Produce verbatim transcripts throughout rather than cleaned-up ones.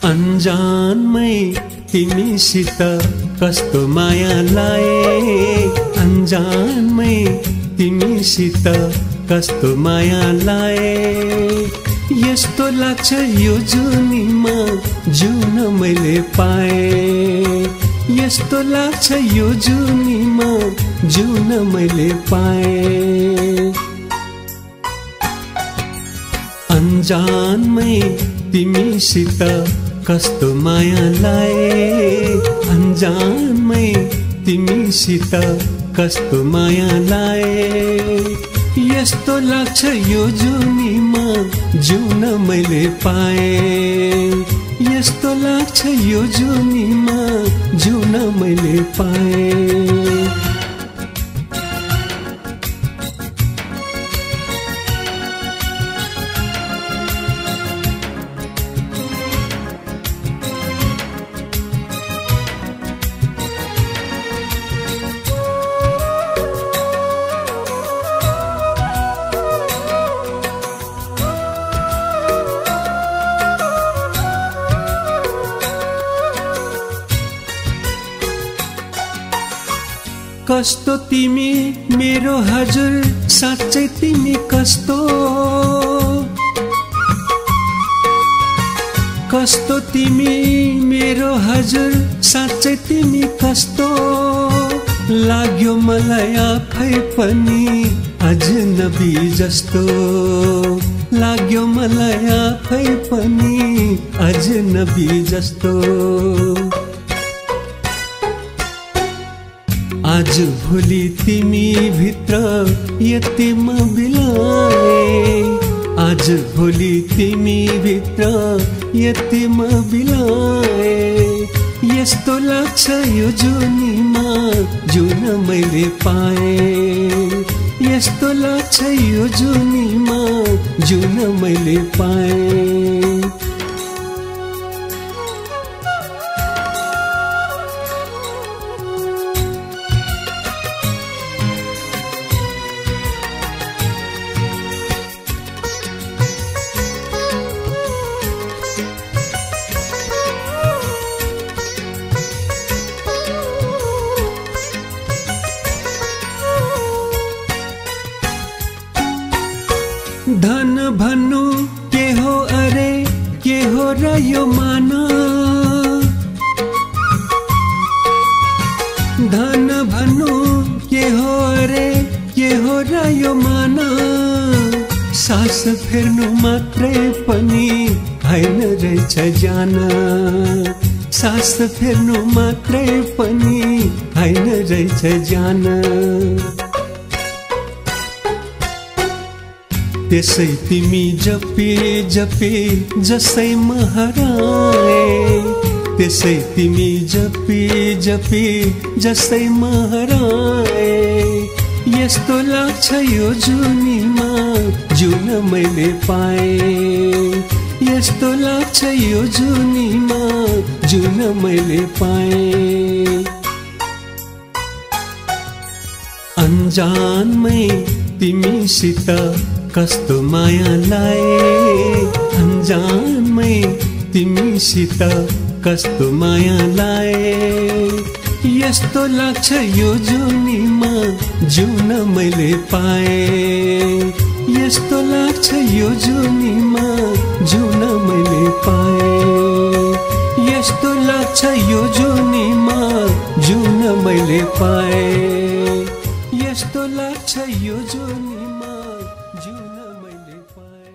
अन्जानमै तिमीसित कस्तो माया लाए, अन्जानमै तिमीसित कस्तो माया लाए। यस्तो लाग्छ यो जुनीमा जिउन मैले पाए, यस्तो लाग्छ यो जुनीमा जिउन मैले पाए। अन्जानमै तिमीसित कस्तो माया लाए, अन्जानमै तिमीसित कस्तो माया लाए। यस्तो लाग्छ यो जुनीमा जिउन मैले पाए, यस्तो लाग्छ यो जुनीमा जिउन मैले पाए। कस्तो तिमी मेरो हजुर, साँच्चै तिमी कस्तो, कस्तो तिमी मेरो हजुर, साँच्चै तिमी कस्तो। लाग्यो मलाई आफै पनि अजनबी जस्तो, लाग्यो मलाई आफै पनि अजनबी जस्तो। आज भोलि तिमी भित्र यति म बिलाए, आज भोलि तिमी भित्र यति म बिलाए। यस्तो लाग्छ यो जुनीमा जुन मैले पाए, यस्तो लाग्छ यो जुनीमा जुन मैले पाए। धन भन्नु के हो अरे के हो र यो माना, धन भन्नु के हो अरे के हो र यो माना। सास फेर्नु मात्रै पनि होइन रहेछ जान, सास फेर्नु मात्रै पनि होइन रहेछ जान। त्यसै तिमी जपे जपे जसै म हराए, त्यसै तिमी जपे जपे जसै म हराए। यस्तो लाग्छ यो जुनीमा जुन मैले पाए, यस्तो लाग्छ यो जुनीमा जुन मैले पाए। अन्जानमै तिमीसित कस्तो माया लाए, अन्जानमै तिमीसित कस्तो माया लाए। यस्तो लाग्छ यो जुनीमा जिउन मैले पाए, यस्तो लाग्छ यो जुनीमा जिउन मैले पाए। यस्तो लाग्छ यो जुनीमा जिउन मैले पाए, यस्तो लाग्छ यो जुनीमा जिउन मैले पाए।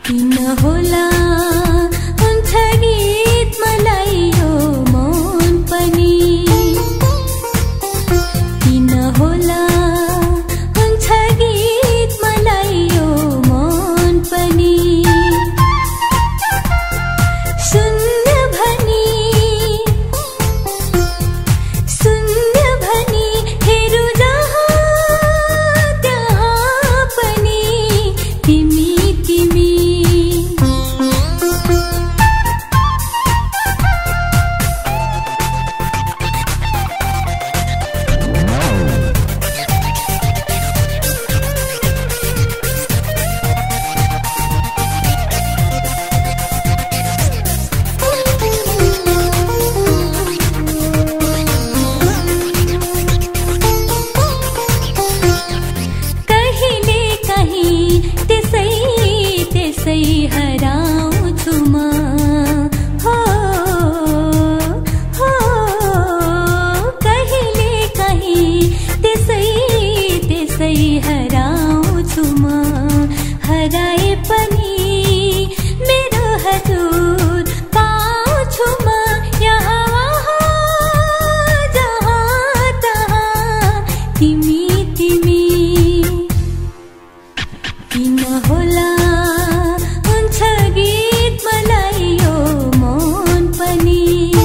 किन होला हुन्छ गीत मलाई यो मन पनि किन होला हुन्छ गीत मलाई यो मन पनि सुन्न भनी सुन्न भनी हेरु जहाँ त्यहाँ पनि तिमी तिमी कहिले कहीं त्यसै त्यसै हराउँछु म हो हो कहिले कहीं त्यसै त्यसै हराउँछु म हराए पनि मेरो हजुर पाउँछु म यहाँ वहाँ जहाँ तहाँ तिमी तिमी किन होला हुन्छ गीत मलाई यो मन पनि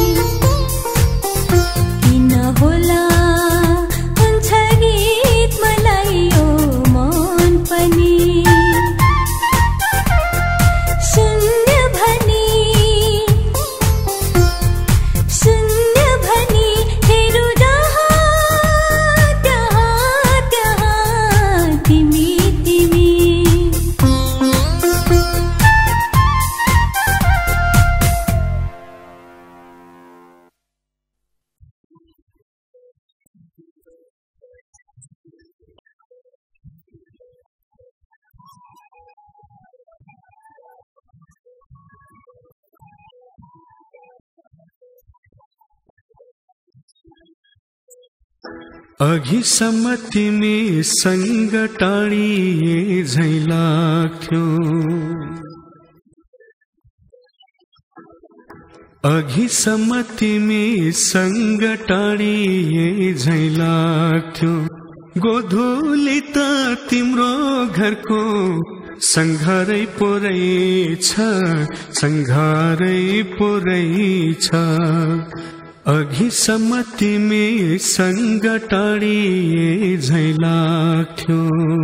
किन होला हुन्छ गीत मलाई यो मन पनि शून्य भनी शून्य भनी हेरु जहाँ त्यहाँ त्यहाँ तिमी तिमी अघिसम्म तिमी सँग टाढिए झैं लाग्थ्यो अघिसम्म तिमी सँग टाढिए झैं लाग्थ्यो गोधुली त तिम्रो घरको संघारै पोरै छ संघारै पोरै छ अघिसम्म तिमी सँग टाढिए झैं लाग्थ्यो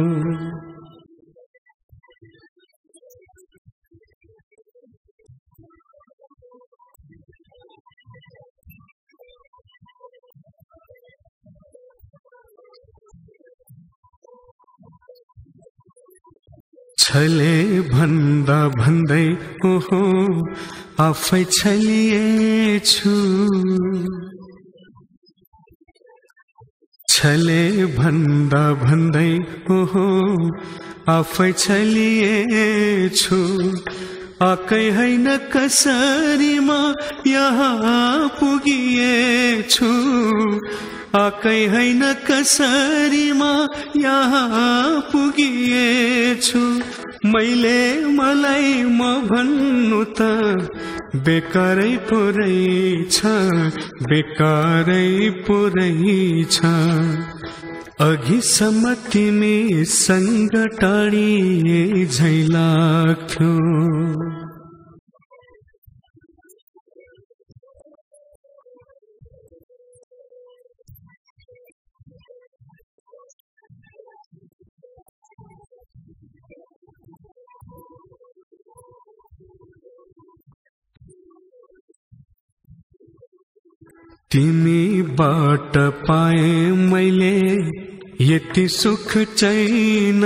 छले भन्दा भन्दै ओहो आफै छलिएछु छले भन्दा भन्दै ओहो आफै छलिएछु आकै हैन कसरीमा यहाँ पुगिएछु आकै हैन कसरीमा यहाँ पुगिएछु मैले मलाई म भन्नु त बेकारै पुरै छ बेकारै पुरै छ अघिसम्म तिमी सँग टाढिए झैं लाग्थ्यो तिमी बाट पाए मैले यति सुख छैन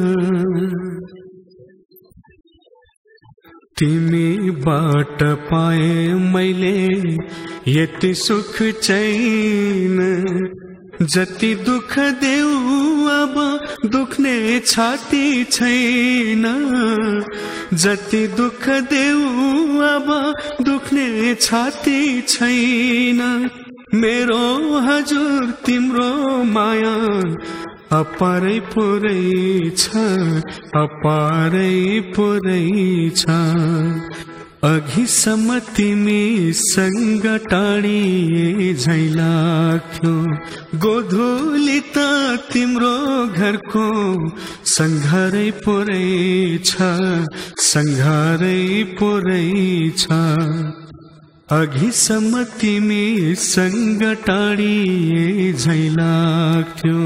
तिमी बाट पाए मैले यति सुख छैन जति दुख देऊ अब दुख्ने छाती छैन जति दुख देऊ अब दुख्ने छाती छैन मेरो हजुर तिम्रो माया अपारै पुरै छ अपारै पुरै छ अघिसम्म तिमी सँग टाढिए झैं लाग्थ्यो गोधुली त तिम्रो घरको सङ्घारै पुरै छ सङ्घारै पुरै छ अघिसम्म तिमी सँग टाढिए झैं लाग्थ्यो।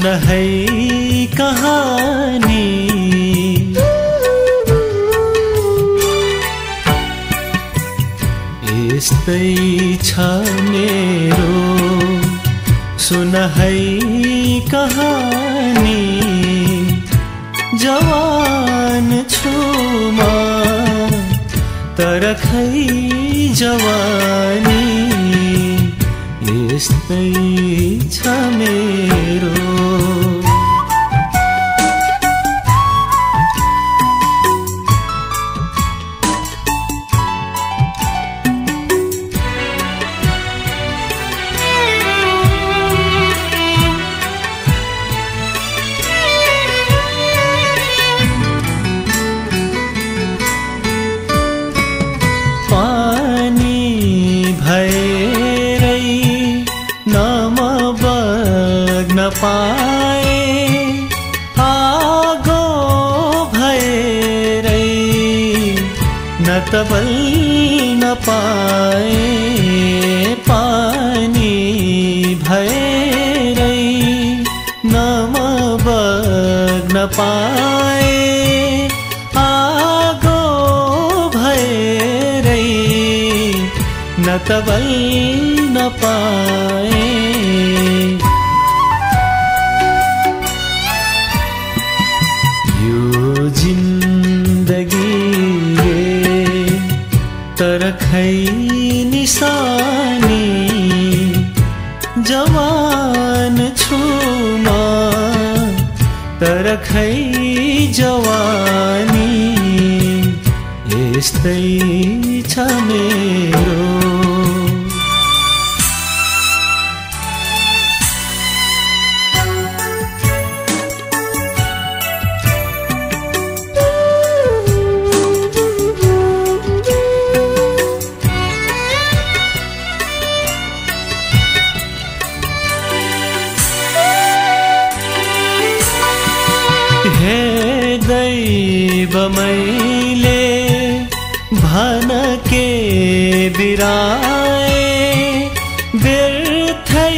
सुन है कहानी। यस्तै छ मेरो सुन है कहानी। जवान छु म तर खै जवानी यस्तै छ मेरो। पाए आगो भएरै न त बल्न पाए। पानी भएरै नम बग्न पाए आगो भएरै न त बल्न पाए। तर खै निशानी जवान छु म तर खै जवानी यस्तै छ मेरो। मैले भन के बिराए व्यर्थै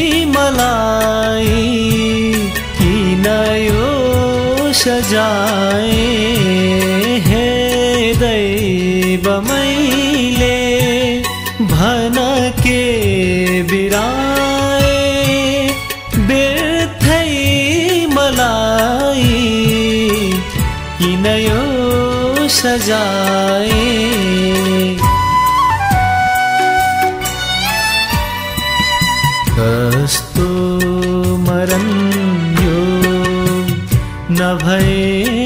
मलाई किन यो सजाए। हे दैव मैले भन के बिराए व्यर्थै मलाई किन यो सजाए। कस्तो मरण यो नभए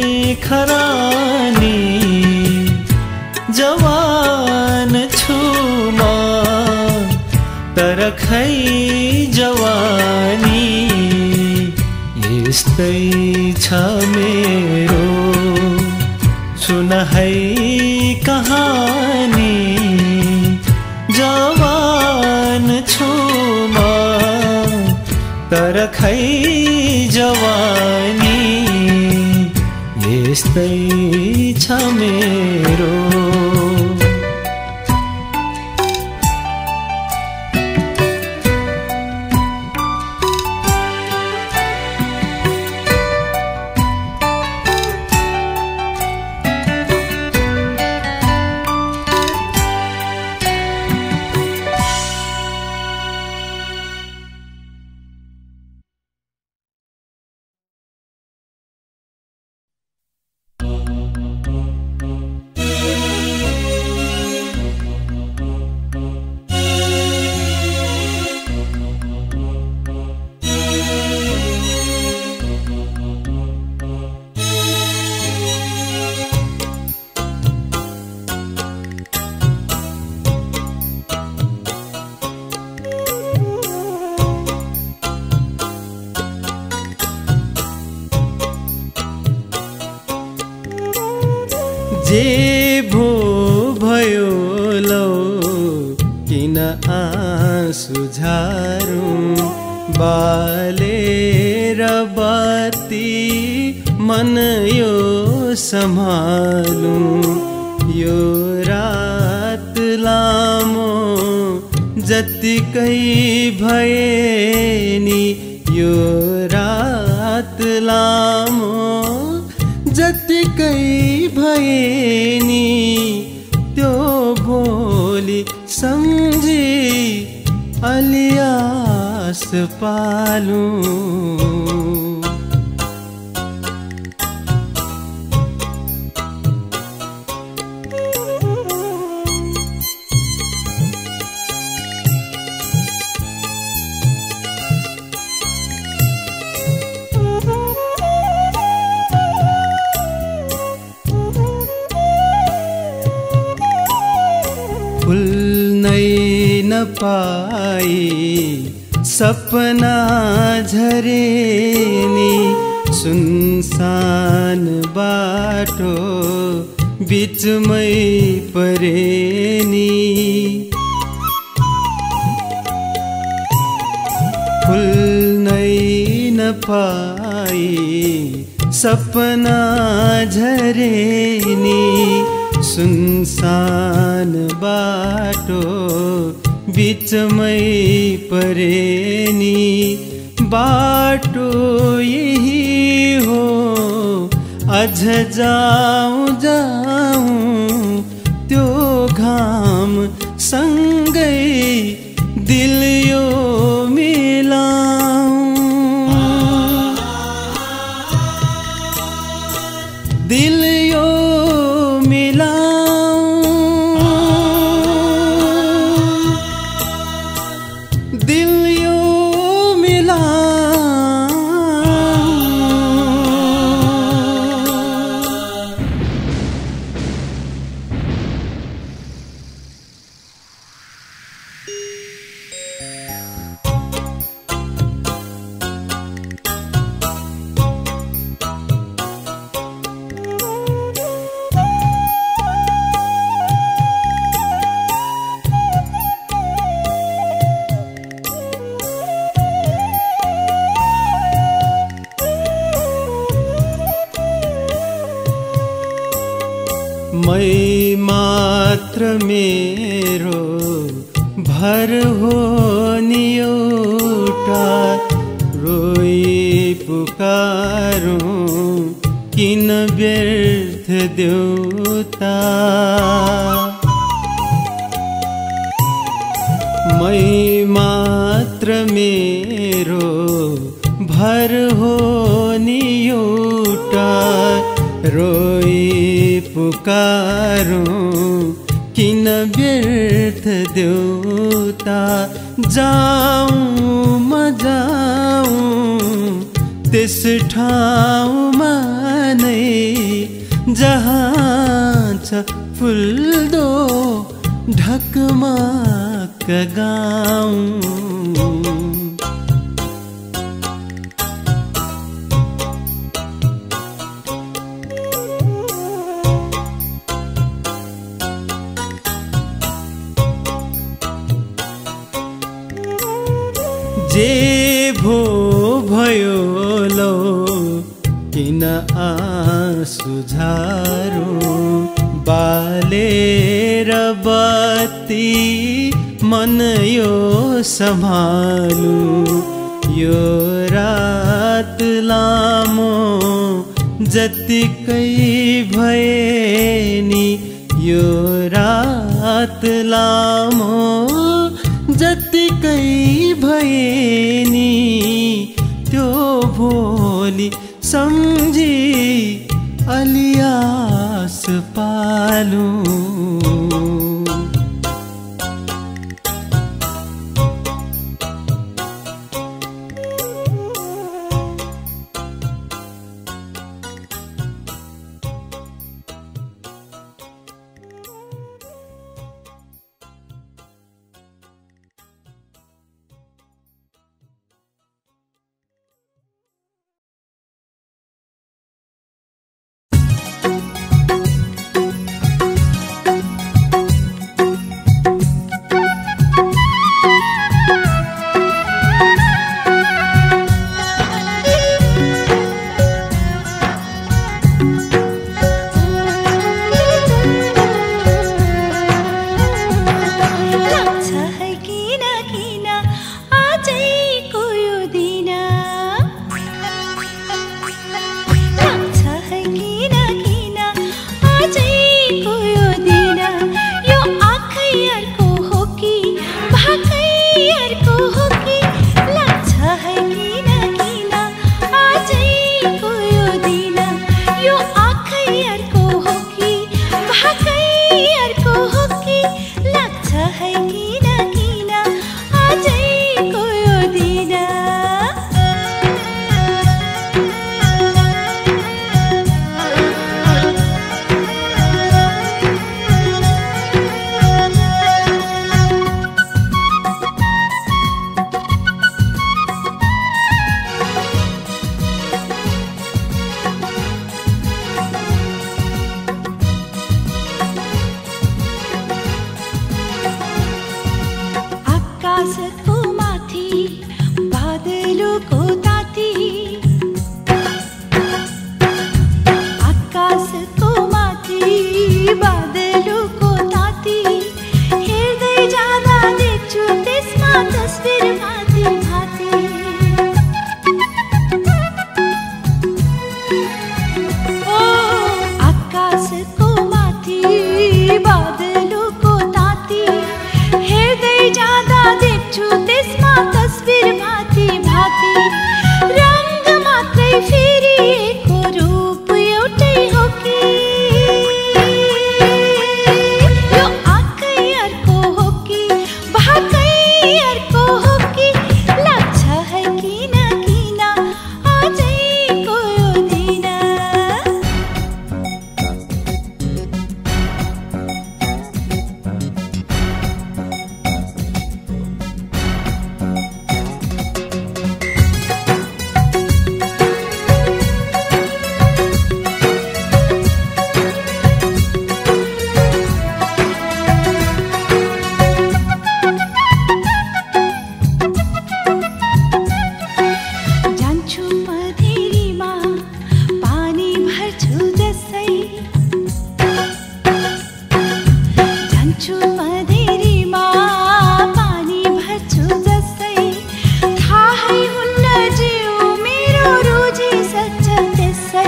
खरानी जवान छु म तर खै जवानी यस्तै छ मेरो। सुन है कहानी जवान छु म तर खै जवानी यस्तै छ मेरो। जे भो भयो लौ किन आँसु झारू बालेर बत्ती मन यो सम्हालु यो रात लामो जतिकै भए नि यो रात लामो जतिकै भए नि त्यो भोलि सम्झी अलियास पालुँ। पाई सपना झरे नि सुनसान बाटो बीचमै परे नि। फुल नै नपाई सपना झरे नि सुनसान बाटो बीचमै परे नि। बाटो यही हो अझ जाऊँ जाऊँ त्यो घाम सँगै दिल यो मिलाऊँ। दिल यो मै मात्र मेरो भर हो नि एउटा रोई पुकारूं किन व्यर्थ देउता। मै मात्र मेरो भर हो नि एउटा रोई पुकारूं किन व्यर्थ देउता। जाऊँ म जाऊँ त्यस ठाउँमा नै जहाँ छ फुल्दो ढकमक गाउँ। जे भो भयो लो किन आँसु झारो बालेर बत्ती मन यो सम्हालु। यो रात लामो जतिकै भए नि यो रात लामो जतिकै भए नि त्यो भोलि सम्झी अलियास पालुँ। आकाशको माथि बादलको ताती आकाशको माथि बादलको ताती हेर्दै जाँदा देख्छु त्यसमा तस्बिर भाती भाती ओ आकाशको माथि बादलको ताती हेर्दै जाँदा देख्छु त्यसमा तस्बिर भाती भाती रंग मात्रै फेरिएको रूप एउटै हो कि यो आँखै अर्को हो कि भाकै अर्को हो कि लाग्छ है किन किन आजैको यो दिन जान्छु मधेरीमा पानी भर्छु जसै जान्छु मधेरीमा पानी भर्छु जसै थाहै हुन्न जिउ मेरो रोजी सक्छ त्यसै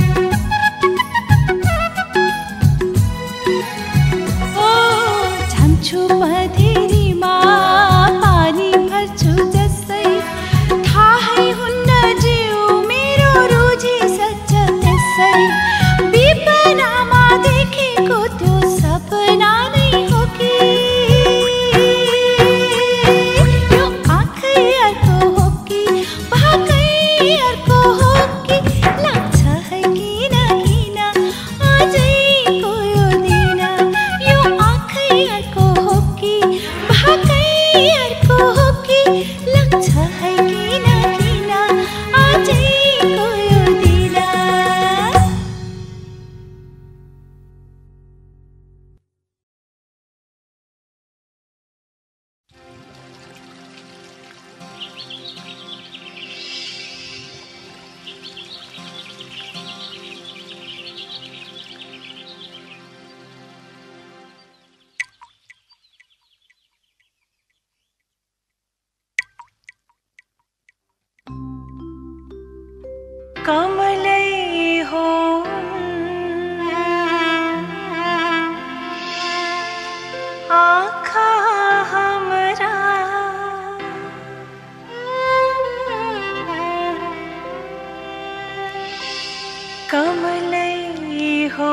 ओ जान्छु मधेरीमा पानी भर्छु जसै थाहै हुन्न जिउ मेरो रोजी सक्छ त्यसै विपनामा देखेको त्यो सपना नै हो कि यो आँखै अर्को हो कि भाकै अर्को हो कि लाग्छ है किन किन आजैको यो दिन यो आँखै अर्को हो कि भाकै अर्को हो कि लाग्छ है किन किन आजैको यो दिन कमलै हो आँखा हाम्रा कमलै हो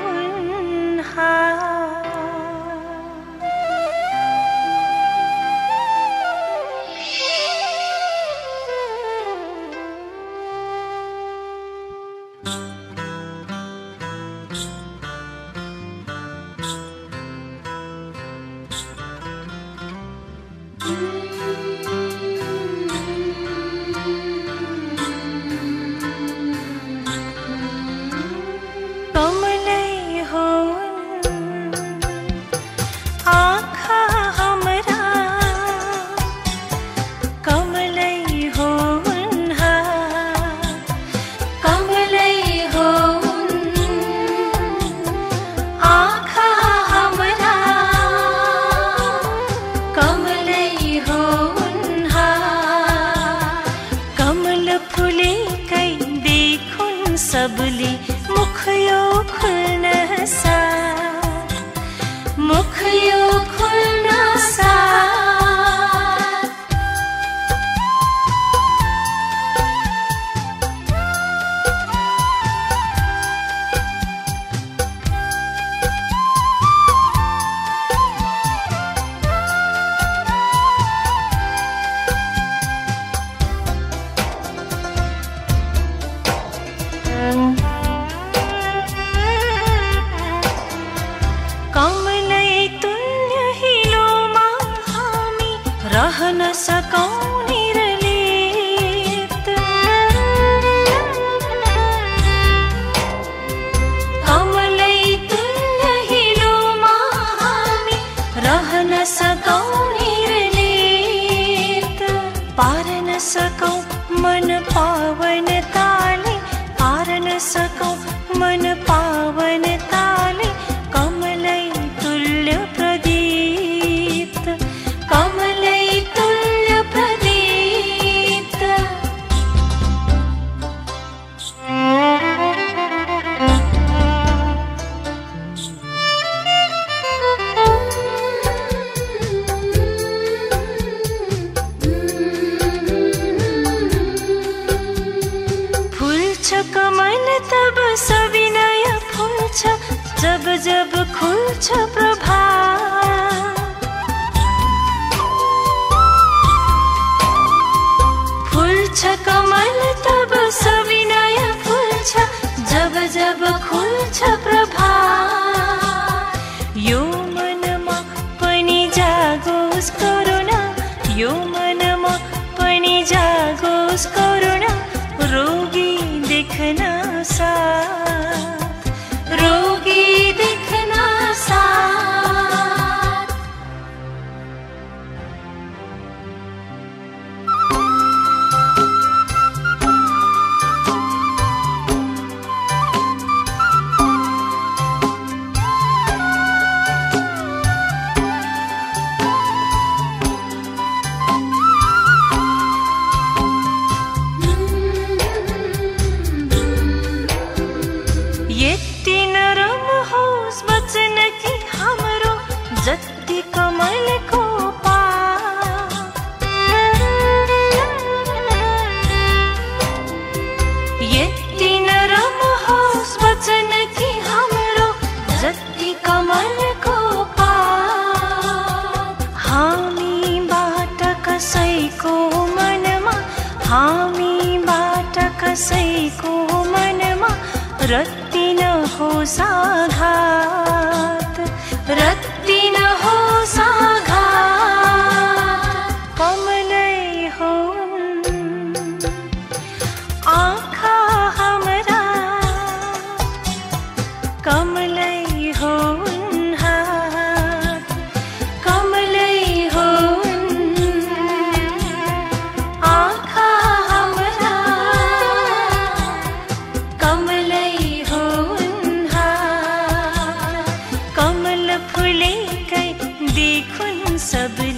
सबले मुख यो खुल्न साथ मुख यो खुल्न साथ रहन सकौं निरलिप्त कमलै तुल्य हिलोमा हामी रहन सकौं निरलिप्त पावनताले पारन सकौं मन पावनताले कमलै तुल्य प्रदीप्त कमलै तुल्य प्रदीप्त कमल तब सविनय फुल्छ जब जब खुल्छ प्रभात फुल्छ कमल तब सविनय फुल्छ जब जब खुल्छ प्रभात यो मनमा पनि जागोस् करुणा यो मनमा पनि जागोस् करुणा रोगी दिखना साथ रोगी दिखना साथ यति नरम होस् वचन कि हाम्रो जति कमलको पात यति नरम होस् वचन कि हाम्रो जति कमलको पात हामीबाट कसैको मनमा हामीबाट कसैको मनमा रत्ति न होस् आघात रत्ति न होस् आघात कमलै हुन् आँखा हाम्रा कमलै हुन् हात कमलै हुन् आँखा हाम्रा कमलै फुलेकै देखुन् सब